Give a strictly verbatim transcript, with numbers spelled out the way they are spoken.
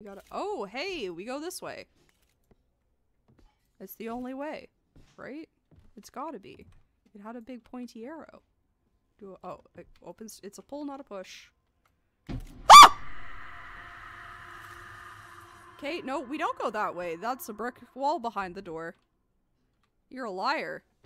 gotta- Oh, hey! We go this way. It's the only way, right? It's gotta be. It had a big pointy arrow. Do oh, it opens- it's a pull, not a push. Okay, no, we don't go that way. That's a brick wall behind the door. You're a liar.